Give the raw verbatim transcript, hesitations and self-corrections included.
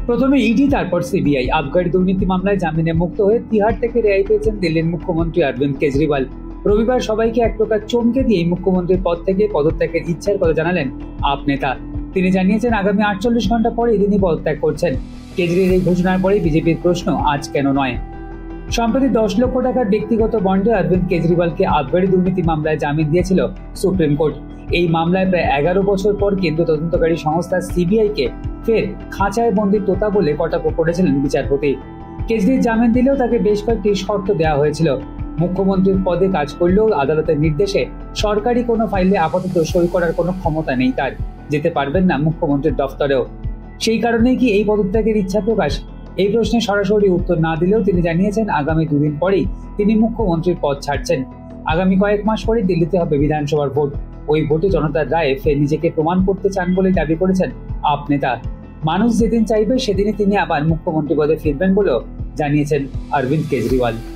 প্রথমে ইডি, তারপর সিবিআই। আবগারি দুর্নীতি মামলায় জামিনে মুক্ত হয়ে তিহার থেকে রেহাই পেয়েছেন দিল্লির মুখ্যমন্ত্রী অরবিন্দ কেজরিওয়াল। রবিবার সবাইকে এক প্রকার চমকে দিয়ে মুখ্যমন্ত্রীর পদ থেকে পদত্যাগের ইচ্ছার কথা জানালেন আপ নেতা। তিনি জানিয়েছেন আগামী আটচল্লিশ ঘন্টা পরে তিনি পদত্যাগ করছেন। কেজরির এই ঘোষণার পরে বিজেপির প্রশ্ন, আজ কেন নয়? সম্প্রতি দশ লক্ষ টাকার ব্যক্তিগত বন্ডে অরবিন্দ কেজরিওয়ালকে আবগারি দুর্নীতি মামলায় জামিন দিয়েছিল সুপ্রিম কোর্ট। এই মামলায় প্রায় এগারো বছর পর কেন্দ্রীয় তদন্তকারী সংস্থা সিবিআইকে ফের খাঁচায় বন্দি তোতা বলে কটাক্ষ করেছিলেন বিচারপতি। কেজরির জামিন দিলেও তাকে বেশ কয়েকটি শর্ত দেওয়া হয়েছিল। মুখ্যমন্ত্রীর পদে কাজ করলেও আদালতের নির্দেশে সরকারি কোনো ফাইলে আপাতত সই করার কোনো ক্ষমতা নেই তার, যেতে পারবেন না মুখ্যমন্ত্রীর দফতরেও। সেই কারণেই কি এই পদত্যাগের ইচ্ছা প্রকাশ? এই প্রশ্নে সরাসরি উত্তর না দিলেও তিনি জানিয়েছেন আগামী দুদিন পরেই তিনি মুখ্যমন্ত্রীর পদ ছাড়ছেন। আগামী কয়েক মাস পরে দিল্লিতে হবে বিধানসভার ভোট। ওই ভোটে জনতার রায়ে ফের নিজেকে প্রমাণ করতে চান বলে দাবি করেছেন আপ নেতা। মানুষ যেদিন চাইবে সেদিনই তিনি আবার মুখ্যমন্ত্রী পদে ফিরবেন বলেও জানিয়েছেন অরবিন্দ কেজরিওয়াল।